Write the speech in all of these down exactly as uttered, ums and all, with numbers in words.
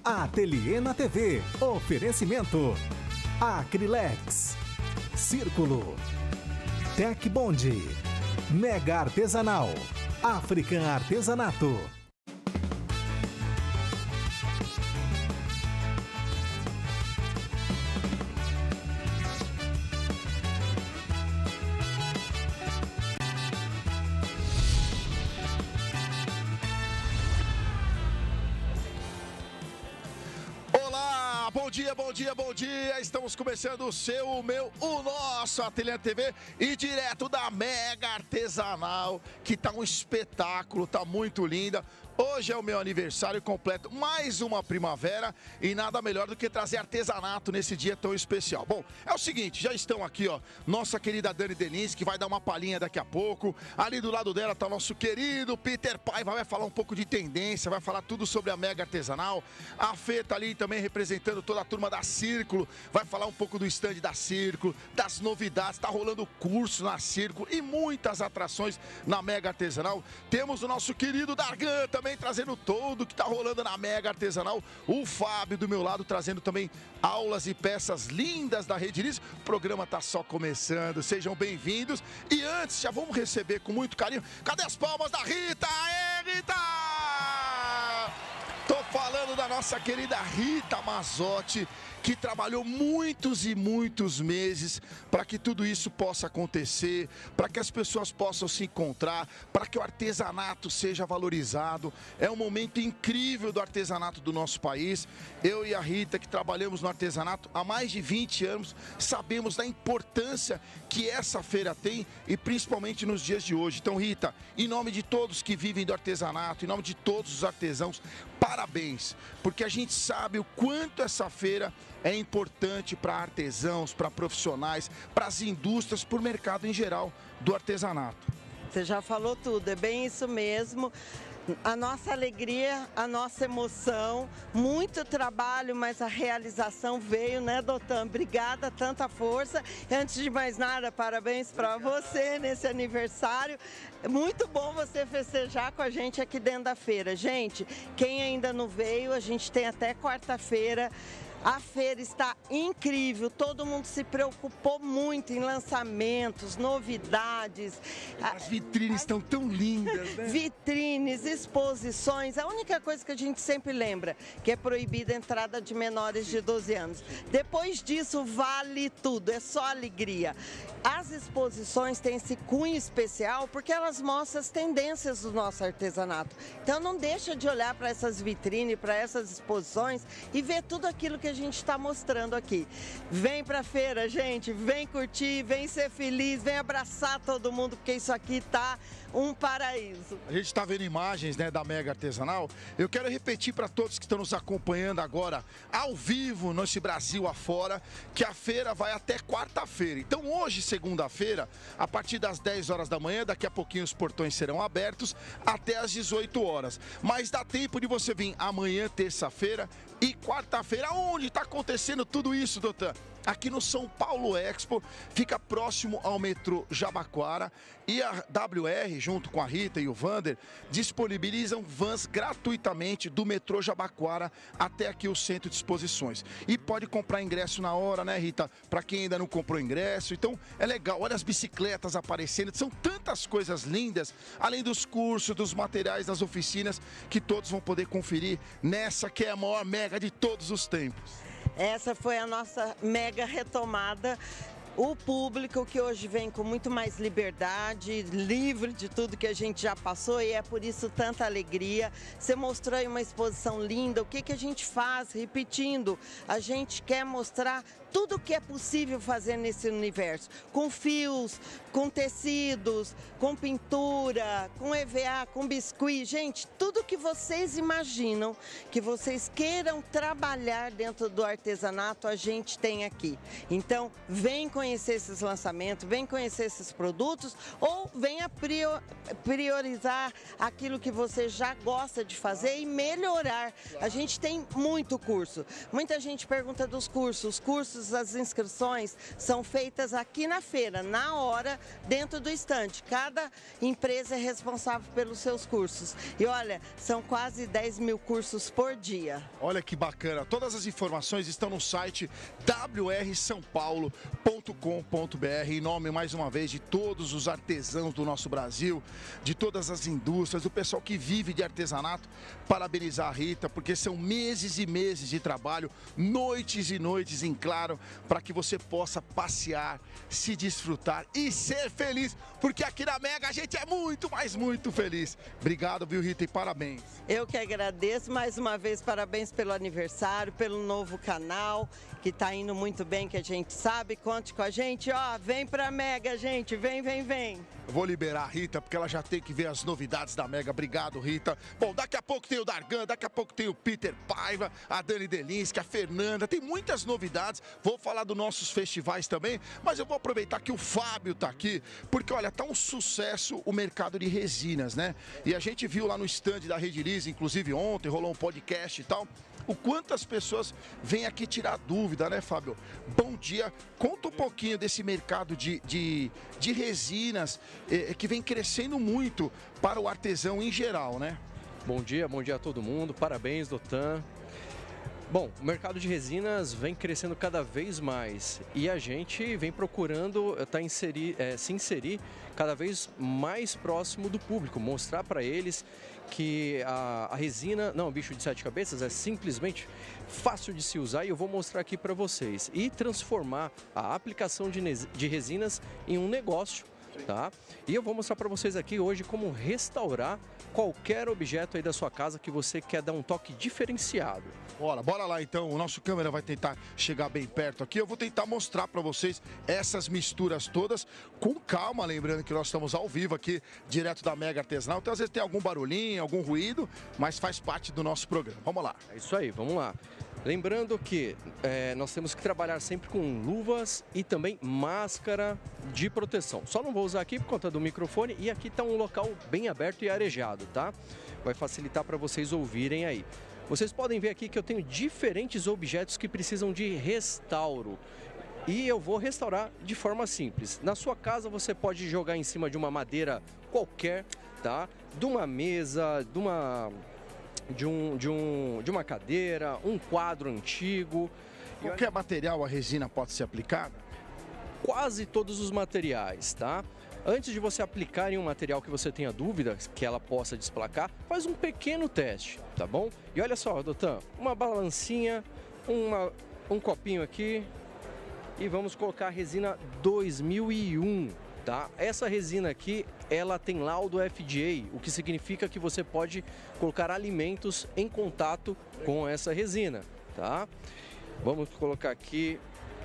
Ateliê na T V. Oferecimento. Acrilex. Círculo. Tec Bond. Mega Artesanal. African Artesanato. Bom dia, bom dia, bom dia. Estamos começando o seu, o meu, o nosso Ateliê T V e direto da Mega Artesanal, que tá um espetáculo, tá muito linda. Hoje é o meu aniversário completo, mais uma primavera e nada melhor do que trazer artesanato nesse dia tão especial. Bom, é o seguinte, já estão aqui, ó, nossa querida Dani Denise, que vai dar uma palhinha daqui a pouco. Ali do lado dela tá o nosso querido Peter Paiva, vai falar um pouco de tendência, vai falar tudo sobre a Mega Artesanal. A Fê tá ali também representando toda a turma da Círculo, vai falar um pouco do stand da Círculo, das novidades, tá rolando curso na Círculo e muitas atrações na Mega Artesanal. Temos o nosso querido Dargan também trazendo todo o que está rolando na Mega Artesanal. O Fábio do meu lado trazendo também aulas e peças lindas da Rede Liz. O programa está só começando, sejam bem-vindos. E antes, já vamos receber com muito carinho. Cadê as palmas da Rita? Aê, Rita! Tô falando da nossa querida Rita Mazzotti, que trabalhou muitos e muitos meses para que tudo isso possa acontecer, para que as pessoas possam se encontrar, para que o artesanato seja valorizado. É um momento incrível do artesanato do nosso país. Eu e a Rita, que trabalhamos no artesanato há mais de vinte anos, sabemos da importância que essa feira tem e principalmente nos dias de hoje. Então, Rita, em nome de todos que vivem do artesanato, em nome de todos os artesãos, parabéns, porque a gente sabe o quanto essa feira é importante para artesãos, para profissionais, para as indústrias, para o mercado em geral do artesanato. Você já falou tudo, é bem isso mesmo. A nossa alegria, a nossa emoção, muito trabalho, mas a realização veio, né, Dotan? Obrigada, tanta força. E antes de mais nada, parabéns para você nesse aniversário. Muito bom você festejar com a gente aqui dentro da feira. Gente, quem ainda não veio, a gente tem até quarta-feira. A feira está incrível, todo mundo se preocupou muito em lançamentos, novidades. As vitrines estão tão lindas, né? Vitrines, exposições. A única coisa que a gente sempre lembra, que é proibida a entrada de menores de doze anos. Depois disso, vale tudo, é só alegria. As exposições têm esse cunho especial porque elas mostram as tendências do nosso artesanato. Então não deixa de olhar para essas vitrines, para essas exposições e ver tudo aquilo que a gente está mostrando aqui. Vem para a feira, gente, vem curtir, vem ser feliz, vem abraçar todo mundo, porque isso aqui tá um paraíso. A gente está vendo imagens, né, da Mega Artesanal. Eu quero repetir para todos que estão nos acompanhando agora, ao vivo, nesse Brasil afora, que a feira vai até quarta-feira. Então hoje, segunda-feira, a partir das dez horas da manhã, daqui a pouquinho os portões serão abertos até às dezoito horas. Mas dá tempo de você vir amanhã, terça-feira e quarta-feira. Onde está acontecendo tudo isso, Dotan? Aqui no São Paulo Expo, fica próximo ao metrô Jabaquara e a W R, junto com a Rita e o Vander, disponibilizam vans gratuitamente do metrô Jabaquara até aqui o centro de exposições. E pode comprar ingresso na hora, né, Rita? Para quem ainda não comprou ingresso. Então é legal, olha as bicicletas aparecendo, são tantas coisas lindas, além dos cursos, dos materiais, das oficinas, que todos vão poder conferir nessa que é a maior mega de todos os tempos. Essa foi a nossa mega retomada. O público que hoje vem com muito mais liberdade, livre de tudo que a gente já passou, e é por isso tanta alegria. Você mostrou aí uma exposição linda. O que que a gente faz? Repetindo, a gente quer mostrar tudo o que é possível fazer nesse universo, com fios, com tecidos, com pintura, com E V A, com biscuit. Gente, tudo que vocês imaginam, que vocês queiram trabalhar dentro do artesanato, a gente tem aqui. Então, vem conhecer esses lançamentos, vem conhecer esses produtos, ou venha priorizar aquilo que você já gosta de fazer e melhorar. A gente tem muito curso. Muita gente pergunta dos cursos. Os cursos todas as inscrições são feitas aqui na feira, na hora, dentro do estande. Cada empresa é responsável pelos seus cursos. E olha, são quase dez mil cursos por dia. Olha que bacana. Todas as informações estão no site w r são paulo ponto com ponto b r. Em nome, mais uma vez, de todos os artesãos do nosso Brasil, de todas as indústrias, do pessoal que vive de artesanato, parabenizar a Rita, porque são meses e meses de trabalho, noites e noites em claro, para que você possa passear, se desfrutar e ser feliz, porque aqui na Mega a gente é muito, mas muito feliz. Obrigado, viu, Rita, e parabéns. Eu que agradeço, mais uma vez, parabéns pelo aniversário, pelo novo canal, que está indo muito bem, que a gente sabe. Conte com a gente, ó, vem pra Mega, gente, vem, vem, vem. Eu vou liberar a Rita, porque ela já tem que ver as novidades da Mega. Obrigado, Rita. Bom, daqui a pouco tem o Dargan, daqui a pouco tem o Peter Paiva, a Dani Delinski, a Fernanda, tem muitas novidades. Vou falar dos nossos festivais também, mas eu vou aproveitar que o Fábio tá aqui, porque olha, tá um sucesso o mercado de resinas, né? E a gente viu lá no stand da Redilize, inclusive ontem, rolou um podcast e tal, o quanto as pessoas vêm aqui tirar dúvida, né, Fábio? Bom dia, conta um pouquinho desse mercado de, de, de resinas eh, que vem crescendo muito para o artesão em geral, né? Bom dia, bom dia a todo mundo, parabéns, Dotan. Bom, o mercado de resinas vem crescendo cada vez mais e a gente vem procurando tá, inserir, é, se inserir cada vez mais próximo do público, mostrar para eles que a, a resina, não, bicho de sete cabeças, é simplesmente fácil de se usar e eu vou mostrar aqui para vocês. E transformar a aplicação de, de resinas em um negócio, tá? E eu vou mostrar para vocês aqui hoje como restaurar qualquer objeto aí da sua casa que você quer dar um toque diferenciado. Bora, bora lá então, o nosso câmera vai tentar chegar bem perto aqui, eu vou tentar mostrar para vocês essas misturas todas com calma, lembrando que nós estamos ao vivo aqui, direto da Mega Artesanal, então às vezes tem algum barulhinho, algum ruído, mas faz parte do nosso programa. Vamos lá. É isso aí, vamos lá. Lembrando que é, nós temos que trabalhar sempre com luvas e também máscara de proteção. Só não vou usar aqui por conta do microfone e aqui está um local bem aberto e arejado, tá? Vai facilitar para vocês ouvirem aí. Vocês podem ver aqui que eu tenho diferentes objetos que precisam de restauro. E eu vou restaurar de forma simples. Na sua casa você pode jogar em cima de uma madeira qualquer, tá? De uma mesa, de uma... De, um, de, um, de uma cadeira, um quadro antigo. Qualquer material a resina pode ser aplicada? Quase todos os materiais, tá? Antes de você aplicar em um material que você tenha dúvida que ela possa desplacar, faz um pequeno teste, tá bom? E olha só, Dotan, uma balancinha, uma, um copinho aqui e vamos colocar a resina dois mil e um. Tá? Essa resina aqui, ela tem laudo F D A, o que significa que você pode colocar alimentos em contato com essa resina, tá? Vamos colocar aqui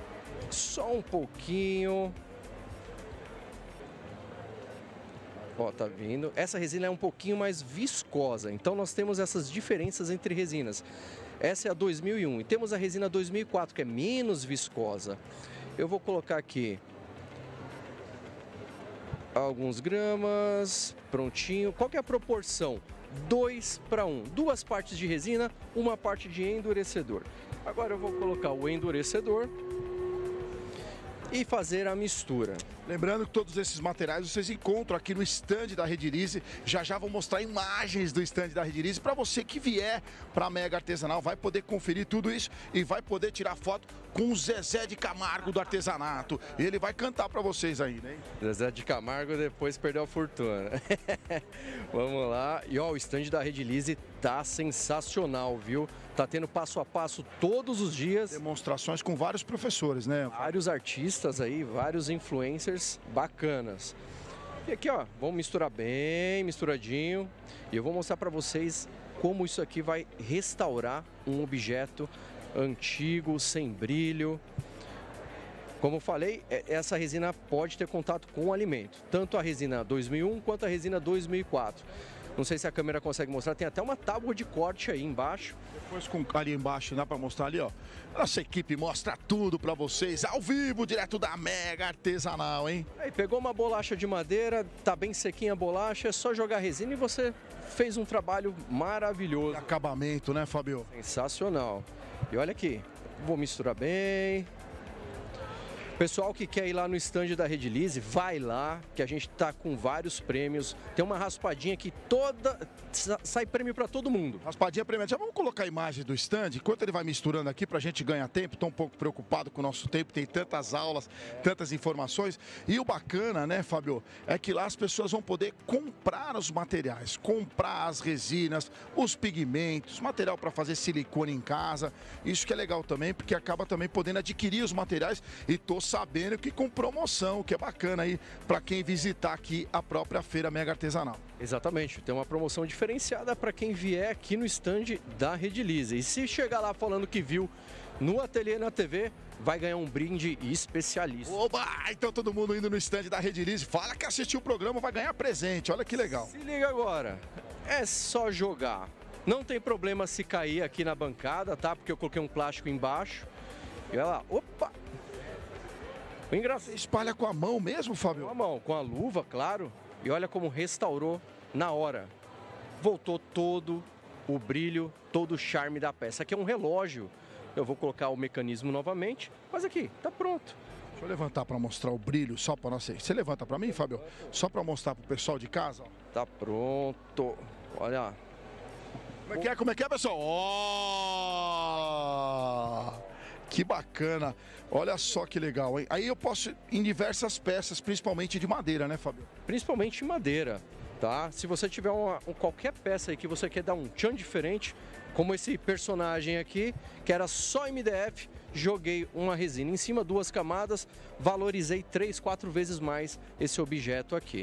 só um pouquinho. Ó, tá vindo. Essa resina é um pouquinho mais viscosa, então nós temos essas diferenças entre resinas. Essa é a dois mil e um e temos a resina dois mil e quatro, que é menos viscosa. Eu vou colocar aqui alguns gramas, prontinho. Qual que é a proporção? dois para um. Duas partes de resina, uma parte de endurecedor. Agora eu vou colocar o endurecedor e fazer a mistura. Lembrando que todos esses materiais vocês encontram aqui no stand da Redilize. Já já vou mostrar imagens do stand da Redilize para você que vier para a Mega Artesanal, vai poder conferir tudo isso e vai poder tirar foto com o Zezé de Camargo do artesanato. E ele vai cantar para vocês ainda, hein? Zezé de Camargo depois perdeu a fortuna. Vamos lá. E ó, o stand da Redilize tá sensacional, viu? Tá tendo passo a passo todos os dias. Demonstrações com vários professores, né? Vários artistas aí, vários influencers bacanas. E aqui, ó, vamos misturar bem misturadinho. E eu vou mostrar para vocês como isso aqui vai restaurar um objeto antigo, sem brilho. Como eu falei, essa resina pode ter contato com o alimento. Tanto a resina dois mil e um quanto a resina dois mil e quatro. Não sei se a câmera consegue mostrar, tem até uma tábua de corte aí embaixo. Depois com ali embaixo, dá para mostrar ali, ó. Nossa equipe mostra tudo para vocês, ao vivo, direto da Mega Artesanal, hein? Aí pegou uma bolacha de madeira, tá bem sequinha a bolacha, é só jogar resina e você fez um trabalho maravilhoso. De acabamento, né, Fabio? Sensacional. E olha aqui, vou misturar bem. Pessoal que quer ir lá no stand da Redilize, vai lá, que a gente tá com vários prêmios. Tem uma raspadinha que toda sai prêmio para todo mundo. Raspadinha premiada. Já vamos colocar a imagem do stand, enquanto ele vai misturando aqui pra gente ganhar tempo. Tô um pouco preocupado com o nosso tempo, tem tantas aulas, tantas informações. E o bacana, né, Fábio, é que lá as pessoas vão poder comprar os materiais, comprar as resinas, os pigmentos, material para fazer silicone em casa. Isso que é legal também, porque acaba também podendo adquirir os materiais e tô sabendo que com promoção, que é bacana aí para quem visitar aqui a própria Feira Mega Artesanal. Exatamente, tem uma promoção diferenciada para quem vier aqui no stand da Redilize. E se chegar lá falando que viu no Ateliê na T V, vai ganhar um brinde especialista. Oba! Então todo mundo indo no stand da Redilize, fala que assistiu o programa, vai ganhar presente. Olha que legal. Se liga agora, é só jogar. Não tem problema se cair aqui na bancada, tá? Porque eu coloquei um plástico embaixo. E olha lá, opa! O engraçado. Você espalha com a mão mesmo, Fábio? Com a mão, com a luva, claro. E olha como restaurou na hora. Voltou todo o brilho, todo o charme da peça. Aqui é um relógio. Eu vou colocar o mecanismo novamente, mas aqui, tá pronto. Deixa eu levantar para mostrar o brilho só para nós. Você levanta para mim, Fábio? Só para mostrar para o pessoal de casa. Tá pronto. Olha. Como é que é, como é que é, pessoal? Ó! Que bacana. Olha só que legal, hein? Aí eu posso em diversas peças, principalmente de madeira, né, Fábio? Principalmente madeira, tá? Se você tiver uma, um, qualquer peça aí que você quer dar um tchan diferente, como esse personagem aqui, que era só M D F, joguei uma resina em cima, duas camadas, valorizei três, quatro vezes mais esse objeto aqui.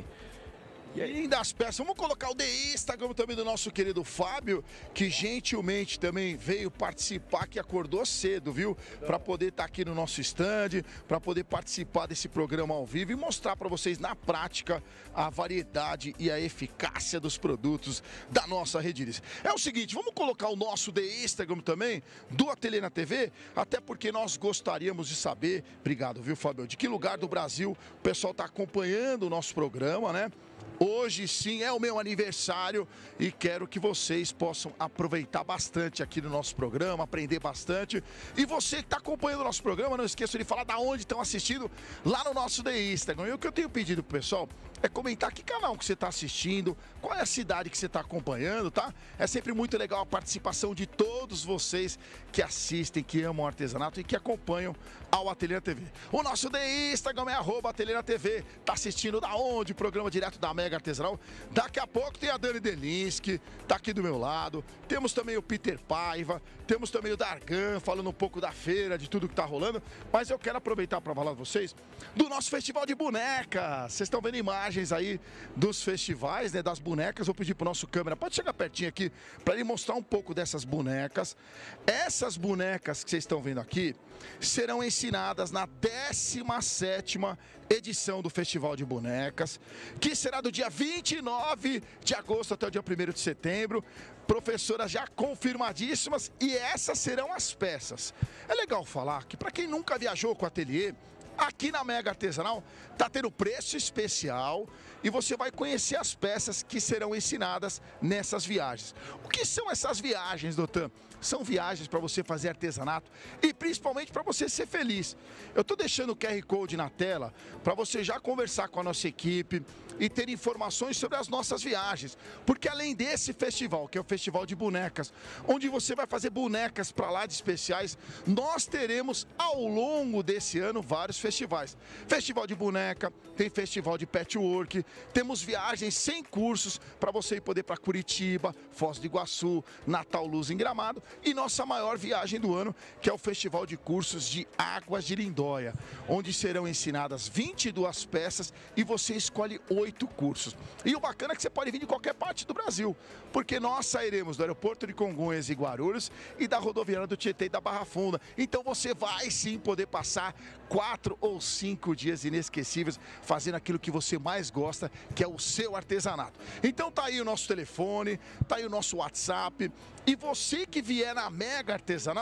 E aí, das peças, vamos colocar o The Instagram também do nosso querido Fábio, que gentilmente também veio participar, que acordou cedo, viu? Para poder estar aqui no nosso stand, para poder participar desse programa ao vivo e mostrar para vocês na prática a variedade e a eficácia dos produtos da nossa Redilize. É o seguinte, vamos colocar o nosso The Instagram também, do Ateliê na T V, até porque nós gostaríamos de saber, obrigado, viu, Fábio, de que lugar do Brasil o pessoal está acompanhando o nosso programa, né? Hoje sim é o meu aniversário e quero que vocês possam aproveitar bastante aqui no nosso programa, aprender bastante. E você que está acompanhando o nosso programa, não esqueça de falar da onde estão assistindo lá no nosso The Instagram. E o que eu tenho pedido pro pessoal é comentar que canal que você está assistindo, qual é a cidade que você está acompanhando, tá? É sempre muito legal a participação de todos vocês que assistem, que amam o artesanato e que acompanham ao Ateliê na T V. O nosso The Instagram é arroba Ateliê na T V. Tá assistindo da onde? O programa direto da Mega Artesanal. Daqui a pouco tem a Dani Delinsky, tá aqui do meu lado. Temos também o Peter Paiva, temos também o Dargan, falando um pouco da feira, de tudo que tá rolando. Mas eu quero aproveitar para falar com vocês do nosso festival de bonecas. Vocês estão vendo imagens aí dos festivais, né, das bonecas. Vou pedir pro nosso câmera, pode chegar pertinho aqui, para ele mostrar um pouco dessas bonecas. Essas bonecas que vocês estão vendo aqui serão ensinadas na décima sétima edição do Festival de Bonecas, que será do dia vinte e nove de agosto até o dia primeiro de setembro. Professoras já confirmadíssimas e essas serão as peças. É legal falar que para quem nunca viajou com o ateliê, aqui na Mega Artesanal tá tendo preço especial e você vai conhecer as peças que serão ensinadas nessas viagens. O que são essas viagens, doutor? São viagens para você fazer artesanato e principalmente para você ser feliz. Eu estou deixando o Q R Code na tela para você já conversar com a nossa equipe e ter informações sobre as nossas viagens. Porque além desse festival, que é o Festival de Bonecas, onde você vai fazer bonecas para lá de especiais, nós teremos ao longo desse ano vários festivais. Festival de boneca, tem festival de patchwork, temos viagens sem cursos para você poder para Curitiba, Foz do Iguaçu, Natal Luz em Gramado e nossa maior viagem do ano, que é o Festival de Cursos de Águas de Lindóia, onde serão ensinadas vinte e duas peças e você escolhe oito cursos. E o bacana é que você pode vir de qualquer parte do Brasil, porque nós sairemos do aeroporto de Congonhas e Guarulhos e da rodoviária do Tietê e da Barra Funda. Então você vai sim poder passar quatro ou cinco dias inesquecíveis fazendo aquilo que você mais gosta, que é o seu artesanato. Então tá aí o nosso telefone, tá aí o nosso WhatsApp. E você que vier na Mega Artesanal,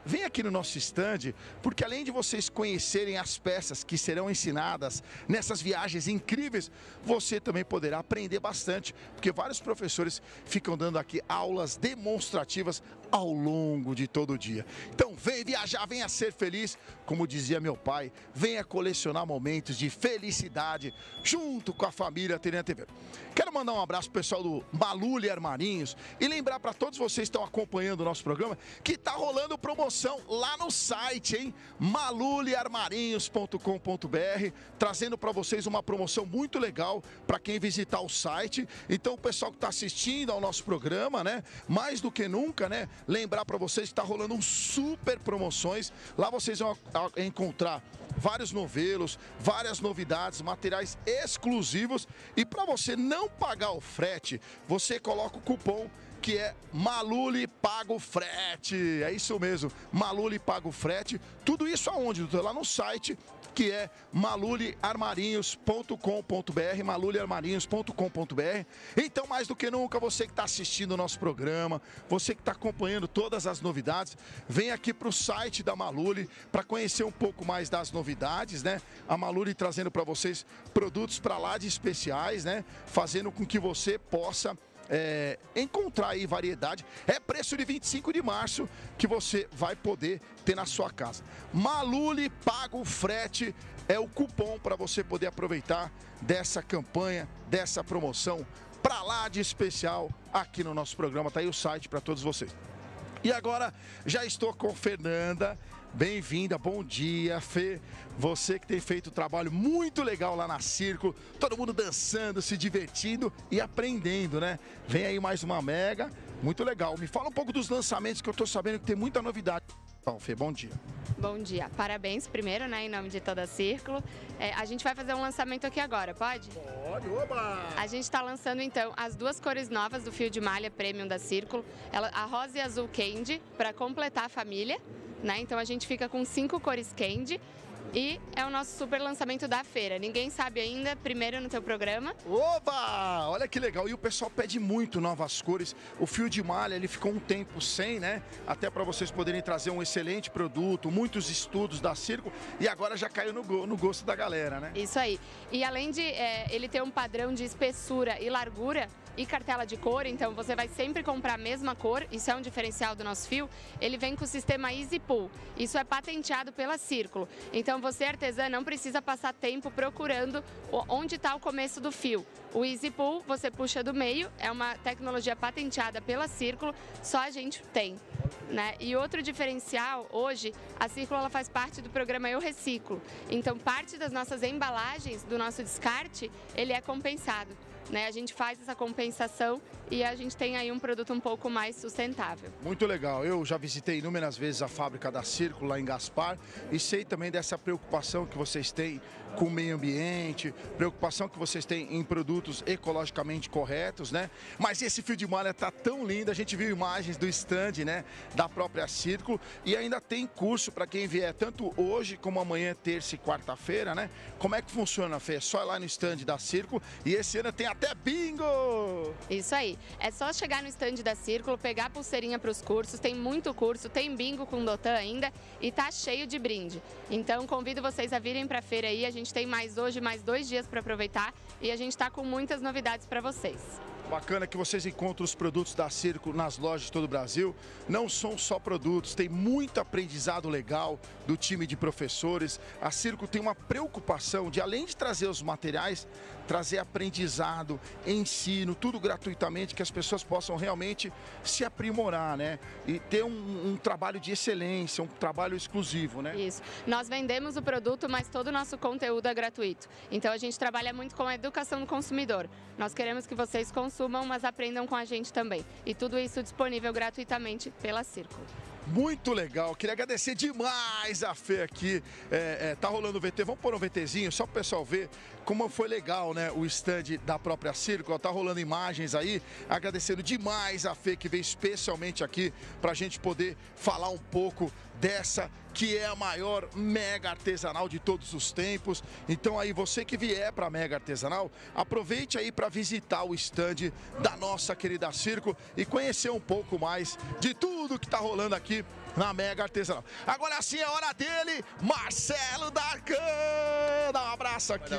vem aqui no nosso stand, porque além de vocês conhecerem as peças que serão ensinadas nessas viagens incríveis, você também poderá aprender bastante, porque vários professores ficam dando aqui aulas demonstrativas ao longo de todo o dia. Então vem viajar, venha ser feliz, como dizia meu pai, venha colecionar momentos de felicidade junto com a família T N T V. Quero mandar um abraço pro pessoal do Maluli Armarinhos e lembrar para todos vocês que estão acompanhando o nosso programa que tá rolando promoção lá no site, hein? maluli armarinhos ponto com ponto br, trazendo para vocês uma promoção muito legal para quem visitar o site. Então o pessoal que está assistindo ao nosso programa, né? Mais do que nunca, né? Lembrar para vocês que está rolando um super promoções. Lá vocês vão encontrar vários novelos, várias novidades, materiais exclusivos. E para você não pagar o frete, você coloca o cupom que é Maluli Paga o Frete. É isso mesmo, Maluli Paga o Frete. Tudo isso aonde, doutor? Lá no site, que é maluli armarinhos ponto com ponto br, maluli armarinhos ponto com ponto br. Então, mais do que nunca, você que está assistindo o nosso programa, você que está acompanhando todas as novidades, vem aqui para o site da Maluli para conhecer um pouco mais das novidades, né? A Maluli trazendo para vocês produtos para lá de especiais, né? Fazendo com que você possa É, encontrar aí variedade. É preço de vinte e cinco de março que você vai poder ter na sua casa. Maluli Paga o Frete é o cupom para você poder aproveitar dessa campanha, dessa promoção para lá de especial aqui no nosso programa. Tá aí o site para todos vocês. E agora já estou com Fernanda. Bem-vinda, bom dia, Fê. Você que tem feito um trabalho muito legal lá na Círculo, todo mundo dançando, se divertindo e aprendendo, né? Vem aí mais uma mega, muito legal. Me fala um pouco dos lançamentos, que eu tô sabendo que tem muita novidade. Bom, Fê, bom dia. Bom dia, parabéns primeiro, né, em nome de toda a Círculo. É, a gente vai fazer um lançamento aqui agora, pode? Pode, oba! A gente está lançando então as duas cores novas do fio de malha Premium da Círculo, ela, a rosa e azul Candy, para completar a família, né? Então a gente fica com cinco cores Candy. E é o nosso super lançamento da feira. Ninguém sabe ainda, primeiro no teu programa. Oba! Olha que legal. E o pessoal pede muito novas cores. O fio de malha, ele ficou um tempo sem, né? Até para vocês poderem trazer um excelente produto, muitos estudos da Círculo. E agora já caiu no, go no gosto da galera, né? Isso aí. E além de é, ele ter um padrão de espessura e largura e cartela de cor, então você vai sempre comprar a mesma cor, isso é um diferencial do nosso fio. Ele vem com o sistema Easy Pull, isso é patenteado pela Círculo. Então você, artesã, não precisa passar tempo procurando onde está o começo do fio. O Easy Pull, você puxa do meio, é uma tecnologia patenteada pela Círculo, só a gente tem. Né? E outro diferencial, hoje, a Círculo ela faz parte do programa Eu Reciclo. Então parte das nossas embalagens, do nosso descarte, ele é compensado. Né? A gente faz essa compensação e a gente tem aí um produto um pouco mais sustentável. Muito legal. Eu já visitei inúmeras vezes a fábrica da Círculo lá em Gaspar e sei também dessa preocupação que vocês têm com o meio ambiente, preocupação que vocês têm em produtos ecologicamente corretos, né? Mas esse fio de malha tá tão lindo, a gente viu imagens do stand, né, da própria Círculo, e ainda tem curso para quem vier tanto hoje como amanhã, terça e quarta-feira, né? Como é que funciona, Fê? É só ir lá no stand da Círculo e esse ano tem até bingo! Isso aí. É só chegar no stand da Círculo, pegar a pulseirinha para os cursos, tem muito curso, tem bingo com o Dotan ainda e tá cheio de brinde. Então convido vocês a virem para a feira aí, a gente tem mais hoje, mais dois dias para aproveitar e a gente está com muitas novidades para vocês. Bacana que vocês encontram os produtos da Círculo nas lojas de todo o Brasil. Não são só produtos, tem muito aprendizado legal do time de professores. A Círculo tem uma preocupação de, além de trazer os materiais, trazer aprendizado, ensino, tudo gratuitamente, que as pessoas possam realmente se aprimorar, né? E ter um, um trabalho de excelência, um trabalho exclusivo, né? Isso. Nós vendemos o produto, mas todo o nosso conteúdo é gratuito. Então a gente trabalha muito com a educação do consumidor. Nós queremos que vocês consumam, mas aprendam com a gente também. E tudo isso disponível gratuitamente pela Círculo. Muito legal, queria agradecer demais a Fê aqui, é, é, tá rolando o V T, vamos pôr um VTzinho só para o pessoal ver como foi legal, né, o stand da própria Círculo, tá rolando imagens aí, agradecendo demais a Fê que veio especialmente aqui para a gente poder falar um pouco dessa que é a maior mega artesanal de todos os tempos. Então aí, você que vier para a Mega Artesanal, aproveite aí para visitar o stand da nossa querida Circo e conhecer um pouco mais de tudo que está rolando aqui na Mega Artesanal. Agora sim é hora dele, Marcelo Dargan. Dá um abraço aqui.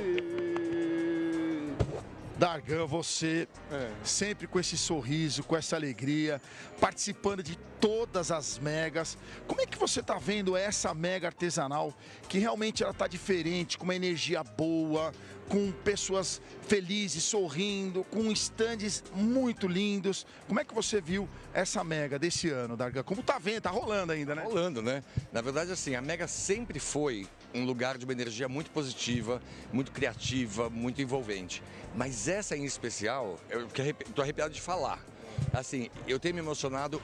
Dargan, você é. sempre com esse sorriso, com essa alegria, participando de todas as megas. Como é que você está vendo essa mega artesanal, que realmente ela está diferente, com uma energia boa, com pessoas felizes, sorrindo, com estandes muito lindos. Como é que você viu essa mega desse ano, Dargan? Como tá vendo? Tá rolando ainda, né? Rolando, né? Na verdade, assim, a mega sempre foi um lugar de uma energia muito positiva, muito criativa, muito envolvente. Mas essa em especial, eu tô arrepiado de falar. Assim, eu tenho me emocionado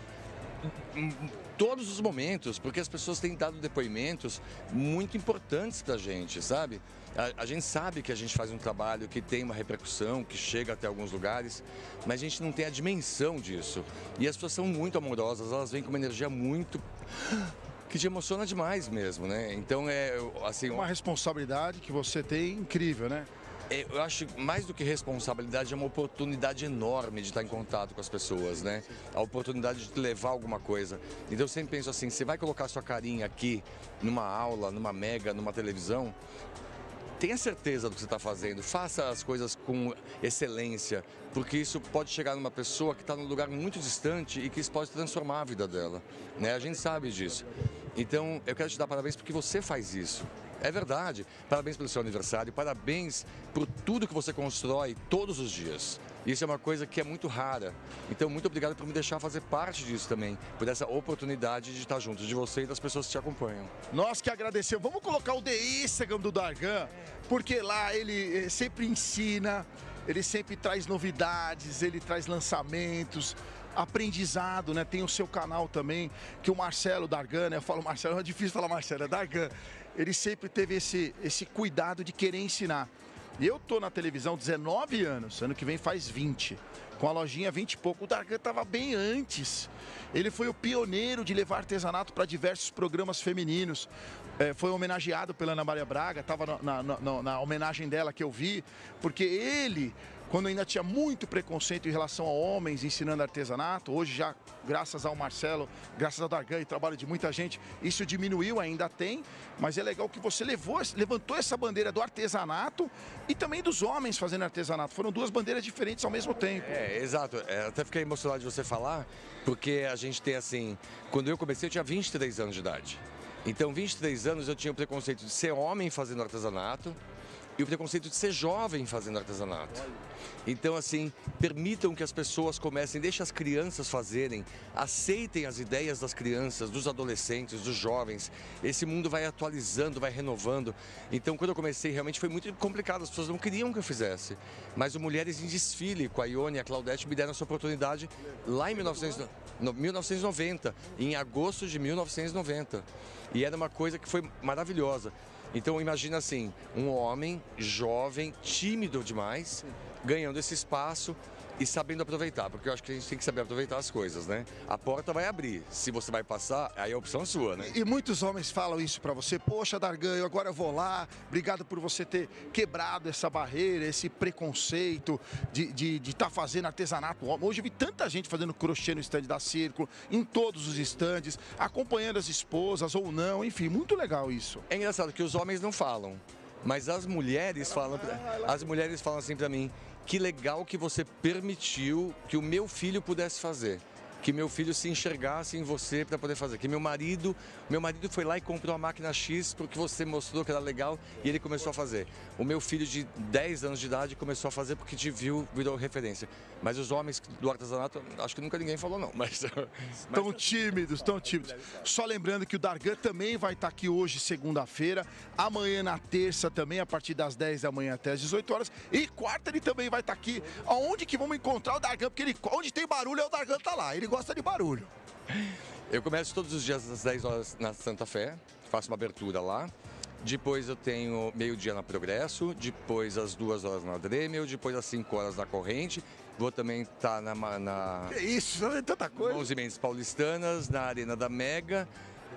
em todos os momentos, porque as pessoas têm dado depoimentos muito importantes pra gente, sabe? A, a gente sabe que a gente faz um trabalho que tem uma repercussão, que chega até alguns lugares, mas a gente não tem a dimensão disso. E as pessoas são muito amorosas, elas vêm com uma energia muito... que te emociona demais mesmo, né? Então é assim... Uma responsabilidade que você tem incrível, né? Eu acho mais do que responsabilidade, é uma oportunidade enorme de estar em contato com as pessoas, né? A oportunidade de levar alguma coisa. Então eu sempre penso assim, você vai colocar sua carinha aqui numa aula, numa mega, numa televisão, tenha certeza do que você está fazendo, faça as coisas com excelência, porque isso pode chegar numa pessoa que está num lugar muito distante e que isso pode transformar a vida dela, né? A gente sabe disso. Então eu quero te dar parabéns porque você faz isso. É verdade. Parabéns pelo seu aniversário, parabéns por tudo que você constrói todos os dias. Isso é uma coisa que é muito rara. Então, muito obrigado por me deixar fazer parte disso também, por essa oportunidade de estar junto de você e das pessoas que te acompanham. Nós que agradecemos. Vamos colocar o The Instagram do Dargan, porque lá ele sempre ensina, ele sempre traz novidades, ele traz lançamentos, aprendizado, né? Tem o seu canal também, que o Marcelo Dargan, né? Eu falo Marcelo, é difícil falar Marcelo, é Dargan. Ele sempre teve esse, esse cuidado de querer ensinar. E eu tô na televisão dezenove anos, ano que vem faz vinte. Com a lojinha vinte e pouco. O Dargan estava bem antes. Ele foi o pioneiro de levar artesanato para diversos programas femininos. É, foi homenageado pela Ana Maria Braga, estava na, na, na, na homenagem dela que eu vi, porque ele, quando ainda tinha muito preconceito em relação a homens ensinando artesanato, hoje já, graças ao Marcelo, graças ao Dargan e trabalho de muita gente, isso diminuiu, ainda tem, mas é legal que você levou, levantou essa bandeira do artesanato e também dos homens fazendo artesanato. Foram duas bandeiras diferentes ao mesmo tempo. É, exato. É, até fiquei emocionado de você falar, porque a gente tem assim, quando eu comecei eu tinha vinte e três anos de idade. Então, vinte e três anos eu tinha o preconceito de ser homem fazendo artesanato e o preconceito de ser jovem fazendo artesanato. Então, assim, permitam que as pessoas comecem, deixem as crianças fazerem, aceitem as ideias das crianças, dos adolescentes, dos jovens. Esse mundo vai atualizando, vai renovando. Então, quando eu comecei, realmente foi muito complicado, as pessoas não queriam que eu fizesse. Mas o Mulheres em Desfile, com a Ione e a Claudete, me deram essa oportunidade lá em mil novecentos e noventa, em agosto de mil novecentos e noventa. E era uma coisa que foi maravilhosa. Então imagina assim, um homem jovem, tímido demais, ganhando esse espaço e sabendo aproveitar, porque eu acho que a gente tem que saber aproveitar as coisas, né? A porta vai abrir, se você vai passar, aí a opção é sua, né? E muitos homens falam isso pra você, poxa, Dargan, eu agora vou lá, obrigado por você ter quebrado essa barreira, esse preconceito de estar de, de tá fazendo artesanato. Hoje eu vi tanta gente fazendo crochê no stand da Círculo, em todos os estandes, acompanhando as esposas ou não, enfim, muito legal isso. É engraçado que os homens não falam, mas as mulheres falam, as mulheres falam assim pra mim, que legal que você permitiu que o meu filho pudesse fazer. Que meu filho se enxergasse em você para poder fazer. Que meu marido, meu marido foi lá e comprou a máquina X porque você mostrou que era legal e ele começou a fazer. O meu filho de dez anos de idade começou a fazer porque te viu, virou referência. Mas os homens do artesanato, acho que nunca ninguém falou não. Mas, tão tímidos, tão tímidos. Só lembrando que o Dargan também vai estar aqui hoje, segunda-feira. Amanhã na terça também, a partir das dez da manhã até as dezoito horas. E quarta ele também vai estar aqui. Aonde que vamos encontrar o Dargan? Porque ele, onde tem barulho, o Dargan tá lá. Ele gosta de barulho. Eu começo todos os dias às dez horas na Santa Fé, faço uma abertura lá. Depois eu tenho meio-dia na Progresso, depois às duas horas na Dremel, depois às cinco horas na Corrente. Vou também estar na, na... Que isso, não é tanta coisa. Movimentos Paulistanas, na Arena da Mega.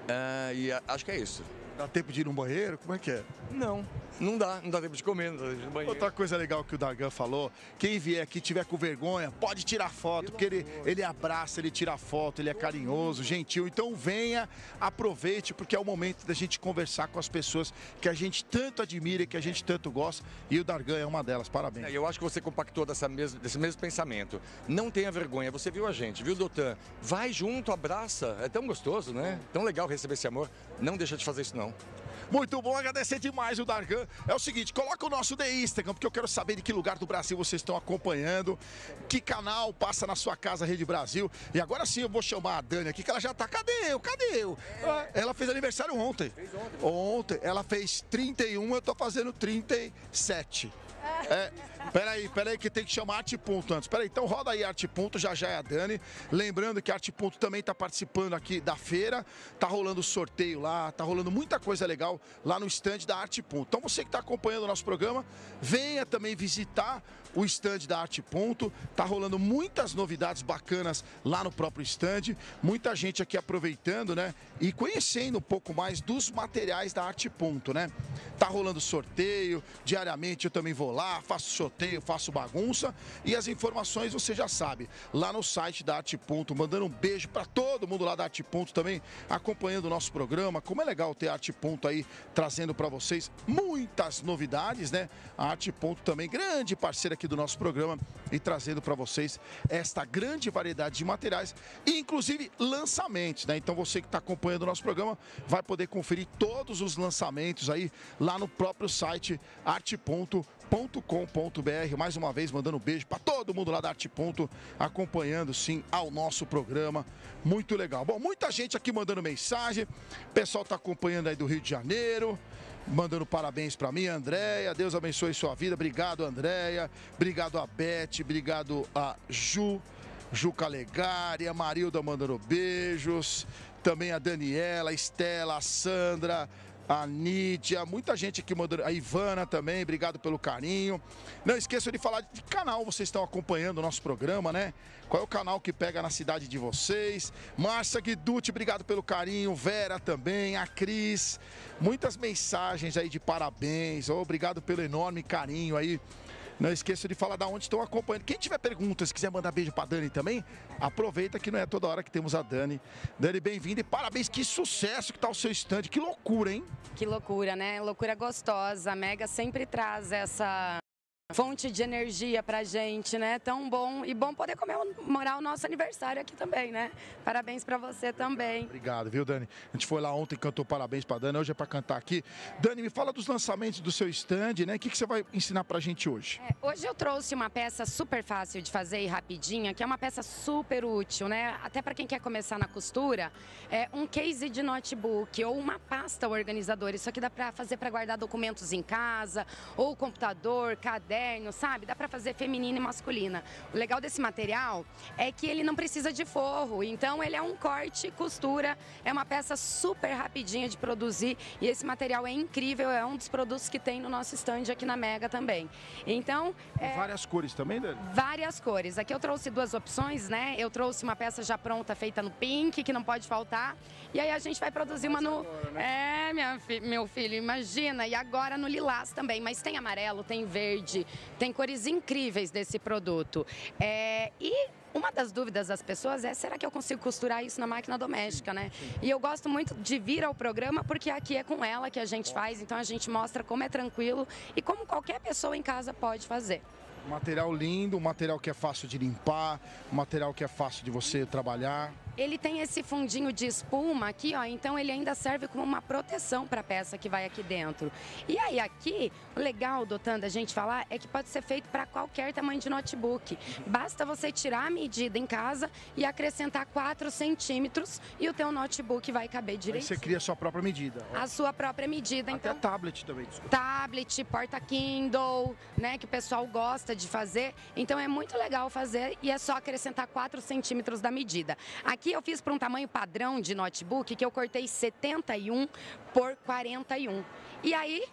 Ah, e a- acho que é isso. Dá tempo de ir no banheiro? Como é que é? Não, não dá, não dá tempo de comer, não dá tempo de ir no banheiro. Outra coisa legal que o Dargan falou, quem vier aqui tiver com vergonha, pode tirar foto, porque ele, ele abraça, ele tira foto, ele é carinhoso, gentil. Então venha, aproveite, porque é o momento da gente conversar com as pessoas que a gente tanto admira e que a gente tanto gosta. E o Dargan é uma delas, parabéns. É, eu acho que você compactou dessa mesma, desse mesmo pensamento. Não tenha vergonha, você viu a gente, viu, Dotan? Vai junto, abraça, é tão gostoso, né? Tão legal receber esse amor. Não deixa de fazer isso, não. Muito bom, agradecer demais o Dargan. É o seguinte, coloca o nosso The Instagram, porque eu quero saber de que lugar do Brasil vocês estão acompanhando, que canal passa na sua casa, Rede Brasil. E agora sim eu vou chamar a Dani aqui, que ela já tá, cadê eu, cadê eu? É. Ela fez aniversário ontem. Fez ontem. Ontem, ela fez trinta e um, eu tô fazendo trinta e sete. É, peraí, peraí que tem que chamar Arte Ponto antes. Peraí, então roda aí Arte Ponto, já já é a Dani. Lembrando que a Arte Ponto também tá participando aqui da feira. Tá rolando sorteio lá, tá rolando muita coisa legal lá no stand da Arte Ponto. Então você que tá acompanhando o nosso programa, venha também visitar o stand da Arte Ponto. Tá rolando muitas novidades bacanas lá no próprio stand. Muita gente aqui aproveitando, né? E conhecendo um pouco mais dos materiais da Arte Ponto, né? Tá rolando sorteio, diariamente eu também vou lá, faço sorteio, faço bagunça. E as informações você já sabe, lá no site da Arte Ponto. Mandando um beijo para todo mundo lá da Arte Ponto também, acompanhando o nosso programa. Como é legal ter a Arte Ponto aí, trazendo para vocês muitas novidades, né? A Arte Ponto também, grande parceira aqui do nosso programa e trazendo para vocês esta grande variedade de materiais e inclusive lançamentos, né? Então você que está acompanhando o nosso programa vai poder conferir todos os lançamentos aí lá no próprio site arte ponto ponto com ponto br. Mais uma vez mandando um beijo para todo mundo lá da Arte Ponto, acompanhando sim ao nosso programa. Muito legal. Bom, muita gente aqui mandando mensagem. O pessoal está acompanhando aí do Rio de Janeiro, mandando parabéns para mim, Andréia. Deus abençoe sua vida. Obrigado, Andréia. Obrigado a Beth. Obrigado a Ju. Ju Calegari, a Marilda mandando beijos. Também a Daniela, a Estela, a Sandra, a Nídia, muita gente aqui mandando, a Ivana também, obrigado pelo carinho. Não esqueçam de falar de que canal vocês estão acompanhando o nosso programa, né? Qual é o canal que pega na cidade de vocês? Márcia Guiducci, obrigado pelo carinho. Vera também, a Cris. Muitas mensagens aí de parabéns. Obrigado pelo enorme carinho aí. Não esqueça de falar de onde estão acompanhando. Quem tiver perguntas, quiser mandar beijo pra Dani também, aproveita que não é toda hora que temos a Dani. Dani, bem-vinda e parabéns, que sucesso que tá o seu stand, que loucura, hein? Que loucura, né? Loucura gostosa. A Mega sempre traz essa fonte de energia pra gente, né? Tão bom e bom poder comemorar o nosso aniversário aqui também, né? Parabéns pra você também. Obrigado, viu, Dani? A gente foi lá ontem, cantou parabéns pra Dani, hoje é pra cantar aqui. Dani, me fala dos lançamentos do seu stand, né? O que, que você vai ensinar pra gente hoje? É, hoje eu trouxe uma peça super fácil de fazer e rapidinha, que é uma peça super útil, né? Até pra quem quer começar na costura, é um case de notebook ou uma pasta organizadora. Isso aqui dá pra fazer pra guardar documentos em casa, ou computador, caderno, sabe? Dá pra fazer feminina e masculina. O legal desse material é que ele não precisa de forro, então ele é um corte e costura, é uma peça super rapidinha de produzir e esse material é incrível, é um dos produtos que tem no nosso stand aqui na Mega também. Então, é... várias cores também, Dani? Várias cores. Aqui eu trouxe duas opções, né? Eu trouxe uma peça já pronta, feita no pink, que não pode faltar, e aí a gente vai produzir uma no... É, minha fi... meu filho, imagina, e agora no lilás também, mas tem amarelo, tem verde, tem cores incríveis desse produto. É, e uma das dúvidas das pessoas é, será que eu consigo costurar isso na máquina doméstica, né? E eu gosto muito de vir ao programa porque aqui é com ela que a gente faz, então a gente mostra como é tranquilo e como qualquer pessoa em casa pode fazer. Um material lindo, um material que é fácil de limpar, um material que é fácil de você trabalhar. Ele tem esse fundinho de espuma aqui, ó, então ele ainda serve como uma proteção para a peça que vai aqui dentro. E aí aqui, o legal, Dotan, da gente falar, é que pode ser feito para qualquer tamanho de notebook. Basta você tirar a medida em casa e acrescentar quatro centímetros e o teu notebook vai caber direitinho. Aí você cria a sua própria medida. A sua própria medida, até então. Tablet também, desculpa. Tablet, porta-Kindle, né, que o pessoal gosta de fazer. Então é muito legal fazer e é só acrescentar quatro centímetros da medida. Aqui eu fiz para um tamanho padrão de notebook que eu cortei setenta e um por quarenta e um. E aí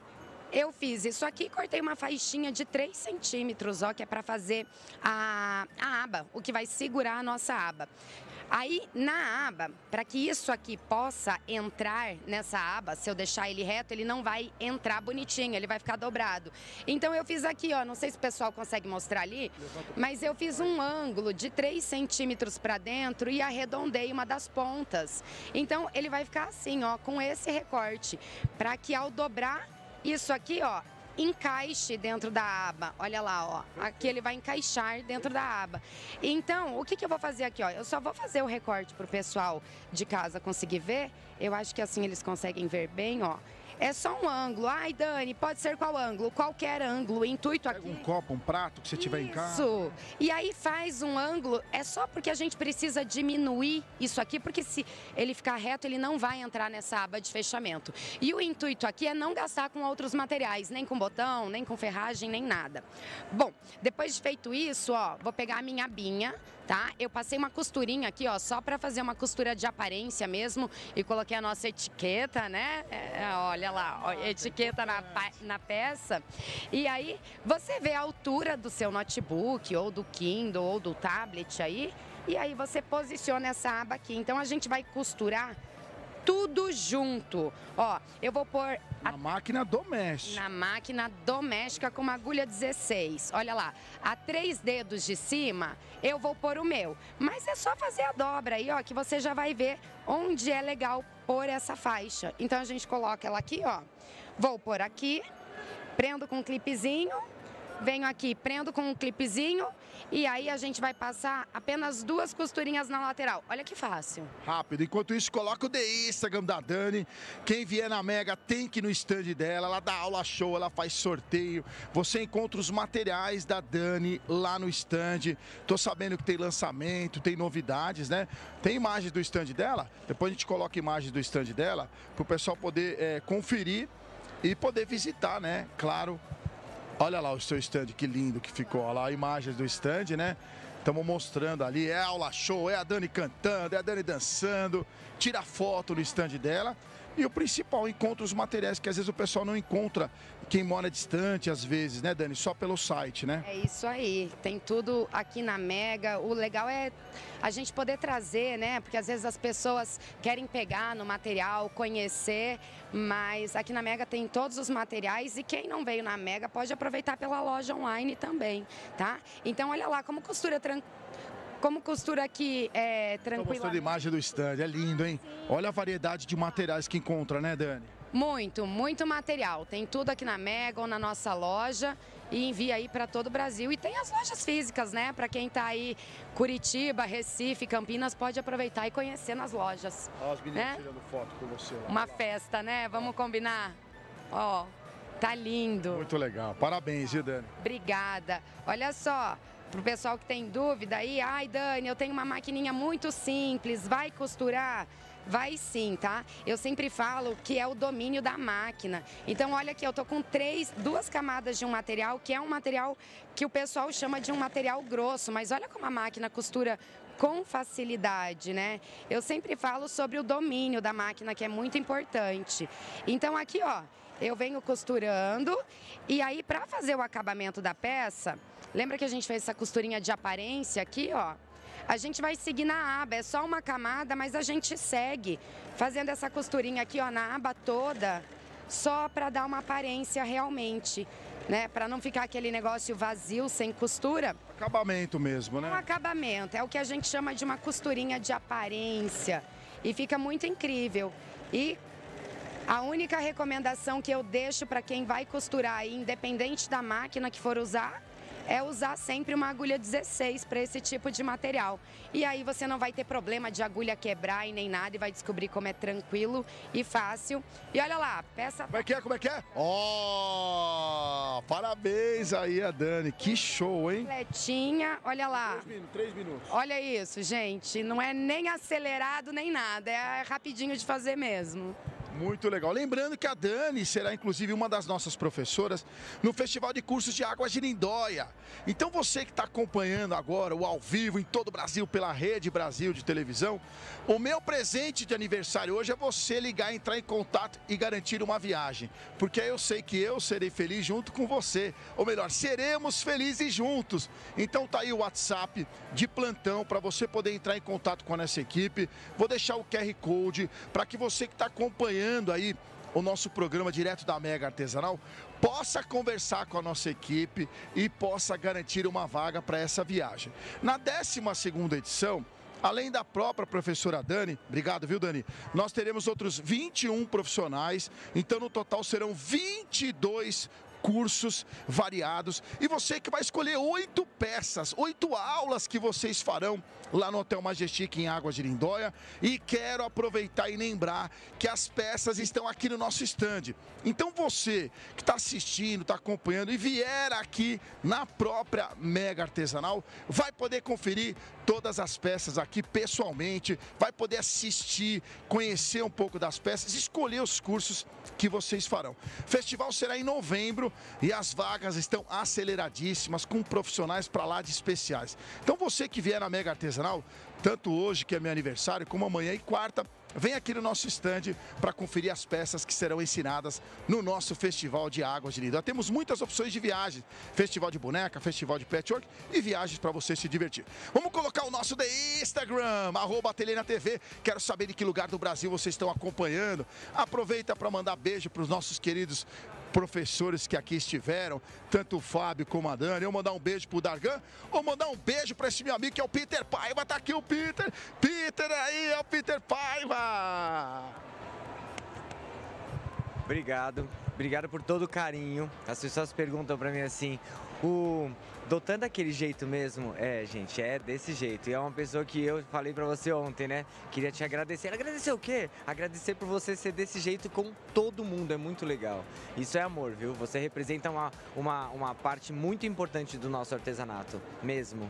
eu fiz isso aqui, cortei uma faixinha de três centímetros, ó, que é para fazer a, a aba, o que vai segurar a nossa aba. Aí, na aba, para que isso aqui possa entrar nessa aba, se eu deixar ele reto, ele não vai entrar bonitinho, ele vai ficar dobrado. Então, eu fiz aqui, ó, não sei se o pessoal consegue mostrar ali, mas eu fiz um ângulo de três centímetros para dentro e arredondei uma das pontas. Então, ele vai ficar assim, ó, com esse recorte, para que ao dobrar isso aqui, ó, encaixe dentro da aba. Olha lá, ó. Aqui ele vai encaixar dentro da aba. Então, o que, que eu vou fazer aqui, ó? Eu só vou fazer o recorte pro pessoal de casa conseguir ver. Eu acho que assim eles conseguem ver bem, ó. É só um ângulo. Ai, Dani, pode ser qual ângulo? Qualquer ângulo. O intuito aqui... Pega um copo, um prato que você tiver em casa. Isso. E aí faz um ângulo. É só porque a gente precisa diminuir isso aqui, porque se ele ficar reto, ele não vai entrar nessa aba de fechamento. E o intuito aqui é não gastar com outros materiais, nem com botão, nem com ferragem, nem nada. Bom, depois de feito isso, ó, vou pegar a minha abinha, tá? Eu passei uma costurinha aqui, ó, só para fazer uma costura de aparência mesmo e coloquei a nossa etiqueta, né? É, olha lá, ó, etiqueta na, na peça. E aí, você vê a altura do seu notebook, ou do Kindle, ou do tablet aí, e aí você posiciona essa aba aqui. Então, a gente vai costurar tudo junto. Ó, eu vou pôr... Na a... máquina doméstica. Na máquina doméstica com uma agulha dezesseis. Olha lá, a três dedos de cima, eu vou pôr o meu. Mas é só fazer a dobra aí, ó, que você já vai ver onde é legal pôr essa faixa. Então, a gente coloca ela aqui, ó. Vou pôr aqui, prendo com um clipezinho, venho aqui, prendo com um clipezinho e aí a gente vai passar apenas duas costurinhas na lateral. Olha que fácil. Rápido. Enquanto isso, coloca o The Instagram da Dani. Quem vier na Mega tem que ir no stand dela. Ela dá aula show, ela faz sorteio. Você encontra os materiais da Dani lá no stand. Tô sabendo que tem lançamento, tem novidades, né? Tem imagens do stand dela? Depois a gente coloca imagens do stand dela para o pessoal poder é, conferir e poder visitar, né? Claro. Olha lá o seu stand, que lindo que ficou. Olha lá, imagens do stand, né? Estamos mostrando ali, é aula show, é a Dani cantando, é a Dani dançando. Tira foto no stand dela. E o principal, encontra os materiais que às vezes o pessoal não encontra, quem mora distante às vezes, né, Dani? Só pelo site, né? É isso aí, tem tudo aqui na Mega. O legal é a gente poder trazer, né? Porque às vezes as pessoas querem pegar no material, conhecer, mas aqui na Mega tem todos os materiais e quem não veio na Mega pode aproveitar pela loja online também, tá? Então olha lá, como costura tranquila. Como costura aqui é tranquila. Estou mostrando a imagem do stand, é lindo, hein? Sim. Olha a variedade de materiais que encontra, né, Dani? Muito, muito material. Tem tudo aqui na Mega ou na nossa loja e envia aí para todo o Brasil. E tem as lojas físicas, né? Para quem tá aí, Curitiba, Recife, Campinas, pode aproveitar e conhecer nas lojas. Olha as meninas né? tirando foto com você. Lá. Uma festa, né? Vamos combinar? Ó, tá lindo. Muito legal. Parabéns, viu, Dani? Obrigada. Olha só. Para o pessoal que tem dúvida aí, ai, Dani, eu tenho uma maquininha muito simples, vai costurar? Vai sim, tá? Eu sempre falo que é o domínio da máquina. Então, olha aqui, eu tô com três, duas camadas de um material, que é um material que o pessoal chama de um material grosso, mas olha como a máquina costura com facilidade, né? Eu sempre falo sobre o domínio da máquina, que é muito importante. Então, aqui, ó, eu venho costurando e aí, para fazer o acabamento da peça, lembra que a gente fez essa costurinha de aparência aqui, ó? A gente vai seguir na aba, é só uma camada, mas a gente segue fazendo essa costurinha aqui, ó, na aba toda, só para dar uma aparência realmente, né? Para não ficar aquele negócio vazio, sem costura. Acabamento mesmo, né? Um acabamento, é o que a gente chama de uma costurinha de aparência e fica muito incrível. E a única recomendação que eu deixo para quem vai costurar aí, independente da máquina que for usar, é usar sempre uma agulha dezesseis para esse tipo de material. E aí você não vai ter problema de agulha quebrar e nem nada e vai descobrir como é tranquilo e fácil. E olha lá, peça... Como é que é? Como é que é? Ó, oh, parabéns aí a Dani, que show, hein? Completinha, olha lá. Três minutos, três minutos. Olha isso, gente, não é nem acelerado nem nada, é rapidinho de fazer mesmo. Muito legal. Lembrando que a Dani será, inclusive, uma das nossas professoras no Festival de Cursos de Águas de Lindóia. Então você que está acompanhando agora o ao vivo em todo o Brasil, pela Rede Brasil de televisão, o meu presente de aniversário hoje é você ligar, entrar em contato e garantir uma viagem. Porque aí eu sei que eu serei feliz junto com você. Ou melhor, seremos felizes juntos. Então tá aí o WhatsApp de plantão para você poder entrar em contato com a nossa equipe. Vou deixar o Q R Code para que você que está acompanhando aí o nosso programa direto da Mega Artesanal possa conversar com a nossa equipe e possa garantir uma vaga para essa viagem. Na décima segunda edição, além da própria professora Dani, obrigado, viu, Dani? Nós teremos outros vinte e um profissionais, então no total serão vinte e dois cursos variados. E você que vai escolher oito peças, oito aulas que vocês farão lá no Hotel Majestic em Águas de Lindóia. E quero aproveitar e lembrar que as peças estão aqui no nosso stand. Então você que está assistindo, está acompanhando e vier aqui na própria Mega Artesanal, vai poder conferir todas as peças aqui pessoalmente, vai poder assistir, conhecer um pouco das peças, escolher os cursos que vocês farão. O festival será em novembro e as vagas estão aceleradíssimas, com profissionais para lá de especiais. Então você que vier na Mega Artesanal, tanto hoje que é meu aniversário, como amanhã e quarta, vem aqui no nosso stand para conferir as peças que serão ensinadas no nosso Festival de Águas de Lindóia. Temos muitas opções de viagens, festival de boneca, festival de patchwork e viagens para você se divertir. Vamos colocar o nosso Instagram, arroba Ateliê na T V. Quero saber de que lugar do Brasil vocês estão acompanhando. Aproveita para mandar beijo para os nossos queridos professores que aqui estiveram, tanto o Fábio como a Dani. Eu mandar um beijo pro Dargan, ou mandar um beijo para esse meu amigo que é o Peter Paiva. Tá aqui o Peter. Peter aí, é o Peter Paiva. Obrigado, obrigado por todo o carinho. As pessoas perguntam para mim assim, o Dotan daquele jeito mesmo? É, gente, é desse jeito. E é uma pessoa que eu falei pra você ontem, né? Queria te agradecer. Agradecer o quê? Agradecer por você ser desse jeito com todo mundo. É muito legal. Isso é amor, viu? Você representa uma, uma, uma parte muito importante do nosso artesanato, mesmo.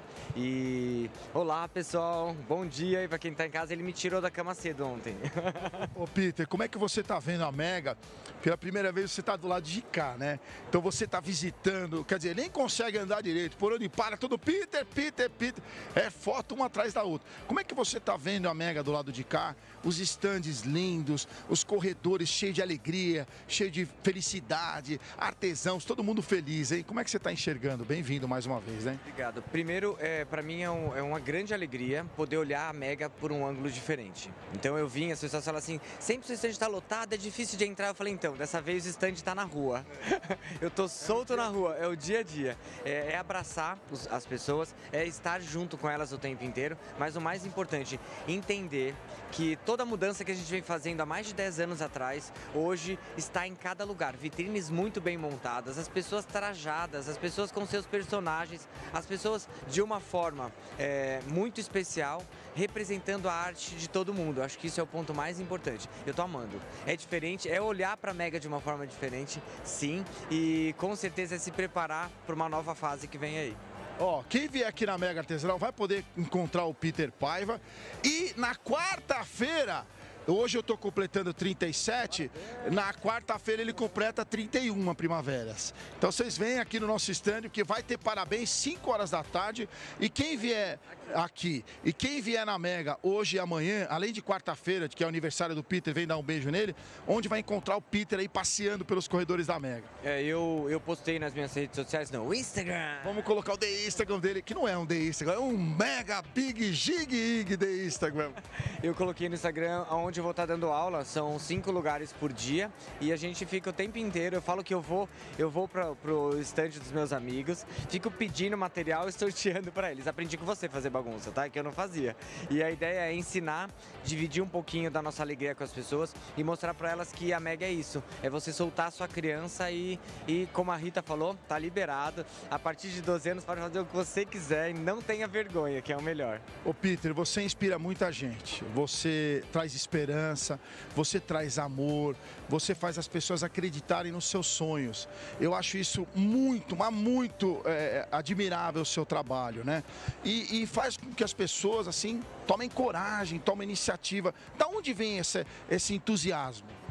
E olá, pessoal. Bom dia. E pra quem tá em casa, ele me tirou da cama cedo ontem. Ô, Peter, como é que você tá vendo a Mega? Pela primeira vez você tá do lado de cá, né? Então você tá visitando, quer dizer, nem consegue andar direito. Por onde para, tudo Peter, Peter, Peter. É foto uma atrás da outra. Como é que você tá vendo a Mega do lado de cá? Os estandes lindos, os corredores cheios de alegria, cheios de felicidade, artesãos, todo mundo feliz, hein? Como é que você tá enxergando? Bem-vindo mais uma vez, né? Obrigado. Primeiro, é, para mim é, um, é uma grande alegria poder olhar a Mega por um ângulo diferente. Então eu vim, as pessoas falam assim, sempre o stand está lotado, é difícil de entrar. Eu falei, então, dessa vez o stand está na rua. Eu tô solto na rua, é o dia a dia. É, é abraçar os, as pessoas, é estar junto com elas o tempo inteiro, mas o mais importante, entender que toda a mudança que a gente vem fazendo há mais de dez anos atrás, hoje está em cada lugar. Vitrines muito bem montadas, as pessoas trajadas, as pessoas com seus personagens, as pessoas de uma forma é, muito especial, representando a arte de todo mundo. Eu acho que isso é o ponto mais importante. Eu tô amando. É diferente, é olhar para a Mega de uma forma diferente, sim, e com certeza é se preparar para uma nova fase que vem aí. Ó, quem vier aqui na Mega Artesanal vai poder encontrar o Peter Paiva. E na quarta-feira, hoje eu tô completando trinta e sete, na quarta-feira ele completa trinta e uma primaveras. Então vocês vêm aqui no nosso stand, que vai ter parabéns cinco horas da tarde. E quem vier aqui, e quem vier na Mega hoje e amanhã, além de quarta-feira, que é o aniversário do Peter, vem dar um beijo nele, onde vai encontrar o Peter aí passeando pelos corredores da Mega. É, eu, eu postei nas minhas redes sociais, não, o Instagram. Vamos colocar o The Instagram dele, que não é um The Instagram, é um Mega Big Gig Ig The Instagram. Eu coloquei no Instagram, onde eu vou estar dando aula, são cinco lugares por dia, e a gente fica o tempo inteiro, eu falo que eu vou, eu vou para pro estande dos meus amigos, fico pedindo material e sorteando para eles. Aprendi com você a fazer bagunça, tá? Que eu não fazia. E a ideia é ensinar, dividir um pouquinho da nossa alegria com as pessoas e mostrar para elas que a Mega é isso, é você soltar a sua criança e, e como a Rita falou, tá liberado. A partir de doze anos pode fazer o que você quiser e não tenha vergonha, que é o melhor. Ô Peter, você inspira muita gente, você traz esperança, você traz amor, você faz as pessoas acreditarem nos seus sonhos. Eu acho isso muito, mas muito é, admirável o seu trabalho, né? E, e faz com que as pessoas, assim, tomem coragem, tomem iniciativa. Da onde vem esse, esse entusiasmo?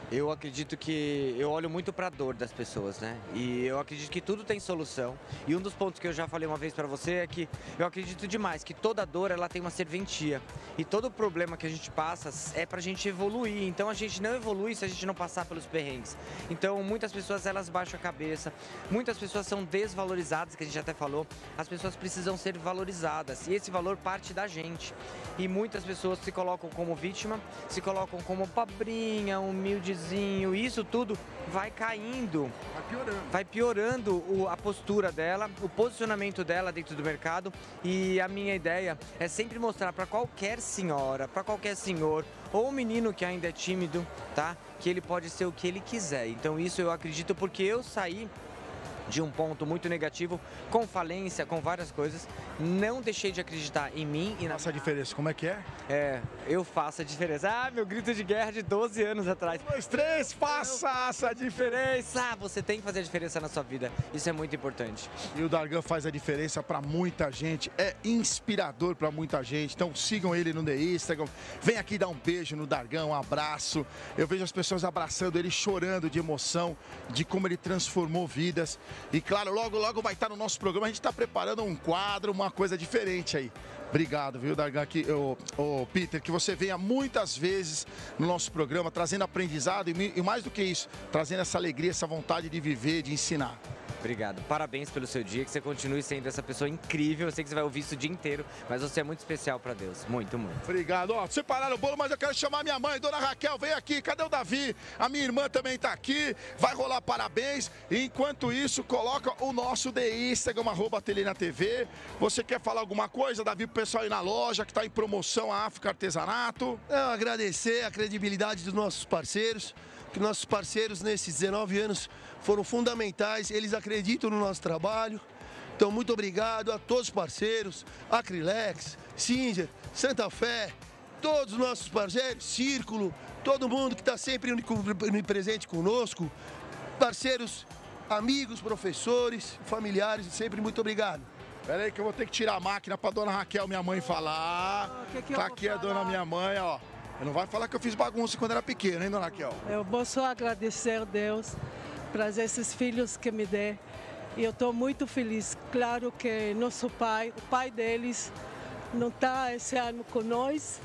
Eu acredito que eu olho muito para a dor das pessoas, né? E eu acredito que tudo tem solução. E um dos pontos que eu já falei uma vez para você é que eu acredito demais que toda dor ela tem uma serventia. E todo problema que a gente passa é pra gente evoluir. Então a gente não evolui se a gente não passar pelos perrengues. Então muitas pessoas elas baixam a cabeça, muitas pessoas são desvalorizadas, que a gente até falou. As pessoas precisam ser valorizadas e esse valor parte da gente. E muitas pessoas se colocam como vítima, se colocam como pobrinha, humildezinho. Isso tudo vai caindo, Vai piorando. vai piorando o- a postura dela, o posicionamento dela dentro do mercado. E a minha ideia é sempre mostrar para qualquer senhora, para qualquer senhor ou um menino que ainda é tímido, tá? Que ele pode ser o que ele quiser. Então isso eu acredito porque eu saí de um ponto muito negativo, com falência, com várias coisas. Não deixei de acreditar em mim e na Faça a diferença, como é que é? É, eu faço a diferença. Ah, meu grito de guerra de doze anos atrás. Um, dois, três, faça essa diferença. Ah, você tem que fazer a diferença na sua vida. Isso é muito importante. E o Dargan faz a diferença para muita gente, é inspirador para muita gente. Então sigam ele no The Instagram. Vem aqui dar um beijo no Dargan, um abraço. Eu vejo as pessoas abraçando ele, chorando de emoção, de como ele transformou vidas. E claro, logo, logo vai estar no nosso programa. A gente está preparando um quadro, uma coisa diferente aí. Obrigado, viu, Dargan, que, ô, ô, Peter, que você venha muitas vezes no nosso programa, trazendo aprendizado e, e mais do que isso, trazendo essa alegria, essa vontade de viver, de ensinar. Obrigado. Parabéns pelo seu dia, que você continue sendo essa pessoa incrível. Eu sei que você vai ouvir isso o dia inteiro, mas você é muito especial para Deus. Muito, muito. Obrigado. Ó, separaram o bolo, mas eu quero chamar minha mãe, Dona Raquel, vem aqui. Cadê o Davi? A minha irmã também tá aqui. Vai rolar parabéns. E enquanto isso, coloca o nosso The Instagram, arroba Ateliê na T V. Você quer falar alguma coisa, Davi, pro pessoal aí na loja, que tá em promoção a África Artesanato? Não, agradecer a credibilidade dos nossos parceiros, que nossos parceiros nesses dezenove anos foram fundamentais, eles acreditam no nosso trabalho. Então, muito obrigado a todos os parceiros, Acrylex, Singer, Santa Fé, todos os nossos parceiros, Círculo, todo mundo que está sempre presente conosco, parceiros, amigos, professores, familiares, sempre muito obrigado. Pera aí que eu vou ter que tirar a máquina pra Dona Raquel, minha mãe, falar. Ah, que que eu Tá vou aqui a falar? Dona minha mãe, ó. Não vai falar que eu fiz bagunça quando era pequeno, hein, Dona Raquel? Eu vou só agradecer a Deus para esses filhos que me dê. E eu estou muito feliz. Claro que nosso pai, o pai deles, não está esse ano com nós,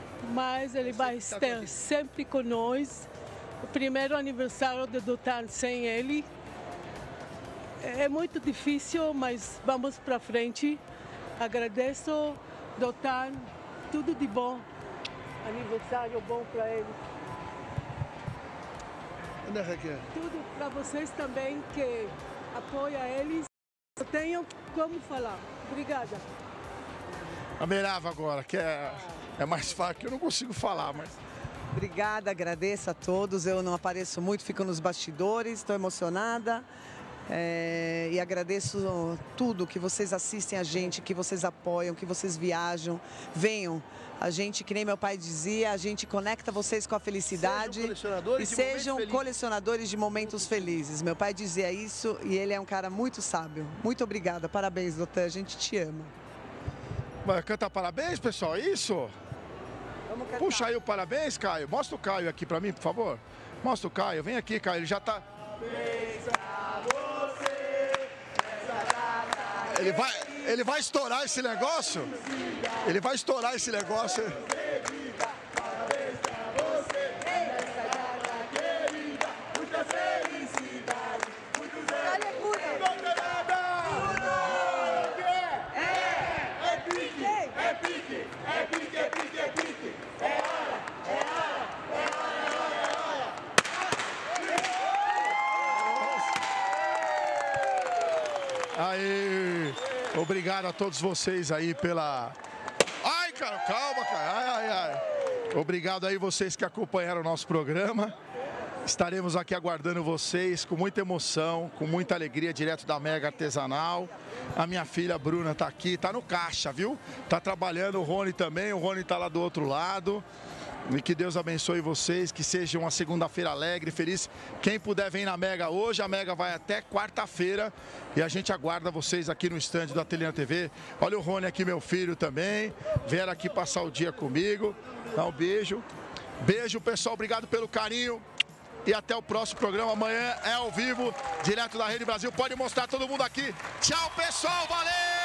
mas ele vai estar sempre com nós. O primeiro aniversário de Dotan sem ele é muito difícil, mas vamos para frente. Agradeço, Dotan, tudo de bom. Aniversário bom para ele. Ana Raquel. Tudo para vocês também que apoiam eles. Eu tenho como falar. Obrigada. A Merava agora, que é, é mais fácil, que eu não consigo falar, mas... Obrigada, agradeço a todos. Eu não apareço muito, fico nos bastidores, estou emocionada. É, e agradeço tudo que vocês assistem a gente, que vocês apoiam, que vocês viajam. Venham. A gente, que nem meu pai dizia, a gente conecta vocês com a felicidade. Sejam colecionadores e de sejam momentos felizes. colecionadores de momentos felizes. Meu pai dizia isso e ele é um cara muito sábio. Muito obrigada. Parabéns, doutor. A gente te ama. Vai cantar parabéns, pessoal, é isso? Vamos cantar. Puxa aí o parabéns, Caio. Mostra o Caio aqui pra mim, por favor. Mostra o Caio. Vem aqui, Caio. Ele já tá... Ele vai, ele vai estourar esse negócio? Ele vai estourar esse negócio. Aí, obrigado a todos vocês aí pela... Ai, cara, calma, cara. Ai, ai, ai. Obrigado aí vocês que acompanharam o nosso programa. Estaremos aqui aguardando vocês com muita emoção, com muita alegria, direto da Mega Artesanal. A minha filha Bruna tá aqui, tá no caixa, viu? Tá trabalhando, o Rony também, o Rony tá lá do outro lado. E que Deus abençoe vocês, que seja uma segunda-feira alegre, feliz. Quem puder vir na Mega hoje, a Mega vai até quarta-feira. E a gente aguarda vocês aqui no estande do Ateliê na T V. Olha o Rony aqui, meu filho também. Vieram aqui passar o dia comigo. Dá um beijo. Beijo, pessoal. Obrigado pelo carinho. e até o próximo programa. Amanhã é ao vivo, direto da Rede Brasil. Pode mostrar todo mundo aqui. Tchau, pessoal. Valeu!